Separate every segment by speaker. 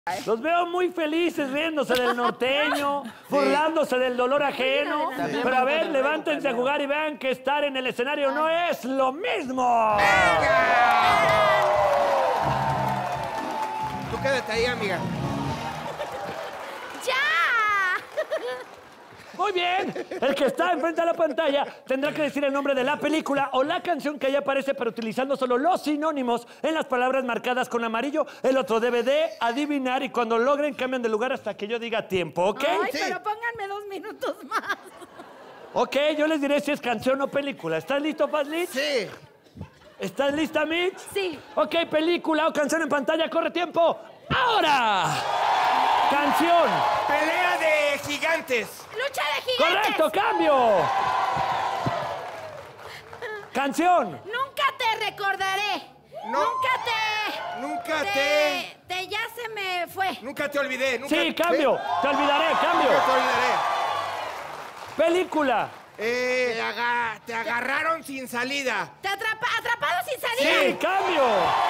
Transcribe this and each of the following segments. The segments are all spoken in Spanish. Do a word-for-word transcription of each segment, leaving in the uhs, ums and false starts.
Speaker 1: Los veo muy felices riéndose del norteño, sí. burlándose del dolor ajeno. Pero a ver, levántense a jugar y vean que estar en el escenario no es lo mismo.
Speaker 2: Tú quédate ahí, amiga.
Speaker 3: ¡Ya!
Speaker 1: Muy bien. El que está enfrente de la pantalla tendrá que decir el nombre de la película o la canción que ahí aparece, pero utilizando solo los sinónimos en las palabras marcadas con amarillo. El otro debe de adivinar y cuando logren cambian de lugar hasta que yo diga tiempo, ¿ok?
Speaker 3: Ay,
Speaker 2: sí.
Speaker 3: pero pónganme dos minutos más.
Speaker 1: Ok, yo les diré si es canción o película. ¿Estás listo, Fazlich?
Speaker 2: Sí.
Speaker 1: ¿Estás lista, Mitch?
Speaker 3: Sí.
Speaker 1: Ok, película o canción en pantalla, corre tiempo. ¡Ahora! Canción.
Speaker 2: Pelea de gigantes.
Speaker 3: ¡Lucha de gigantes!
Speaker 1: ¡Correcto, cambio! Canción.
Speaker 3: Nunca te recordaré.
Speaker 2: No.
Speaker 3: Nunca te...
Speaker 2: Nunca
Speaker 3: te...
Speaker 2: te...
Speaker 3: te... ya se me fue.
Speaker 2: Nunca te olvidé. Nunca
Speaker 1: Sí, cambio. Te olvidaré, cambio.
Speaker 2: Nunca te olvidaré.
Speaker 1: Película.
Speaker 2: Eh, te, aga... te agarraron sin salida.
Speaker 3: Te atrapa... atrapado sin salida.
Speaker 1: Sí, cambio.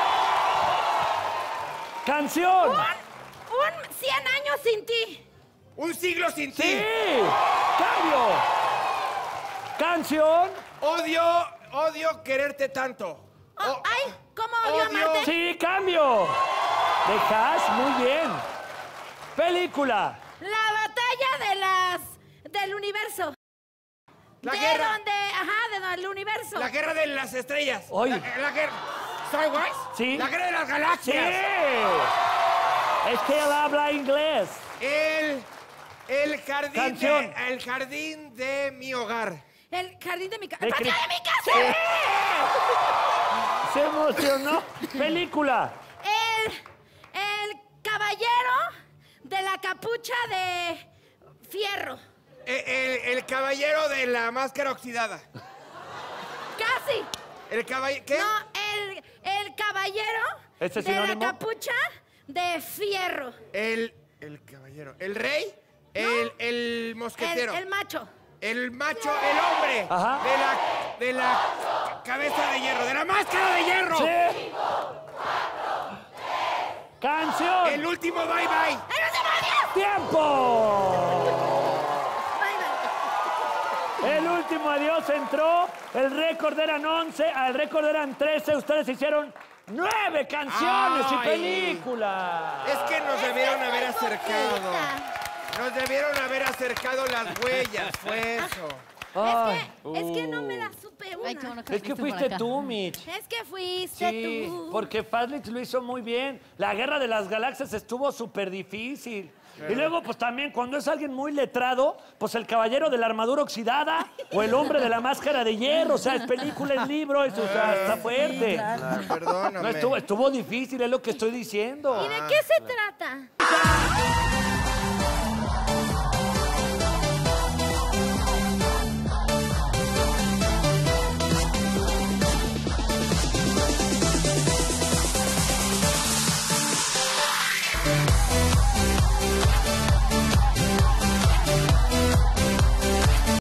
Speaker 1: Canción.
Speaker 3: Un... un cien años sin ti.
Speaker 2: Un siglo sin ti.
Speaker 1: Sí. Cambio. Canción.
Speaker 2: Odio, odio quererte tanto.
Speaker 3: Oh,
Speaker 2: Oh,
Speaker 3: ay, ¿cómo odio
Speaker 2: odio.
Speaker 3: amarte?
Speaker 1: Sí, cambio. Dejas, muy bien. Película.
Speaker 3: La batalla de las... del universo.
Speaker 2: La
Speaker 3: de
Speaker 2: guerra.
Speaker 3: donde... ajá, de donde el universo.
Speaker 2: La guerra de las estrellas.
Speaker 1: Oye.
Speaker 2: La, la guerra... ¿Star Wars?
Speaker 1: Sí.
Speaker 2: La guerra de las
Speaker 1: Sí.
Speaker 2: galaxias.
Speaker 1: Es que él habla inglés.
Speaker 2: El... El jardín
Speaker 1: Canción.
Speaker 2: de... El jardín de mi hogar.
Speaker 3: El jardín de mi casa.
Speaker 1: De
Speaker 3: ¡El patio
Speaker 1: cri-
Speaker 3: de mi casa!
Speaker 1: Se emocionó. Película.
Speaker 3: El... el caballero de la capucha de fierro.
Speaker 2: El, el- el caballero de la máscara oxidada.
Speaker 3: Casi.
Speaker 2: El caballero... ¿Qué?
Speaker 3: No, el, el caballero
Speaker 1: ¿Este
Speaker 3: de la
Speaker 1: sinónimo?
Speaker 3: capucha de fierro.
Speaker 2: El... El caballero. El rey. El, el
Speaker 3: El,
Speaker 2: mosquetero.
Speaker 3: el macho.
Speaker 2: El macho, el hombre.
Speaker 1: Ajá.
Speaker 2: De la... De la cabeza de hierro. De la máscara de hierro.
Speaker 1: Sí. Canción.
Speaker 2: El último bye bye.
Speaker 3: ¡El último adiós!
Speaker 1: ¡Tiempo!
Speaker 3: Bye, bye.
Speaker 1: El último adiós entró. El récord eran once. Al récord eran trece. Ustedes hicieron nueve canciones
Speaker 2: Ay.
Speaker 1: y películas.
Speaker 2: Es que nos debieron haber
Speaker 3: estoy
Speaker 2: acercado.
Speaker 3: poquita.
Speaker 2: Nos debieron haber acercado las huellas. Fue eso.
Speaker 1: Ay.
Speaker 3: Es que, es que no me la supe una.
Speaker 4: Ay, qué bueno
Speaker 1: Es que fuiste tú, Mitch.
Speaker 3: Es que fuiste
Speaker 1: Sí,
Speaker 3: tú.
Speaker 1: porque Fazlich lo hizo muy bien. La Guerra de las Galaxias estuvo súper difícil. Y luego, pues también, cuando es alguien muy letrado, pues el caballero de la armadura oxidada o el hombre de la máscara de hierro. O sea, es película, es libro, eso, o sea, está fuerte.
Speaker 2: Ah, perdóname.
Speaker 1: No, estuvo, estuvo difícil, es lo que estoy diciendo.
Speaker 3: ¿Y de qué se trata?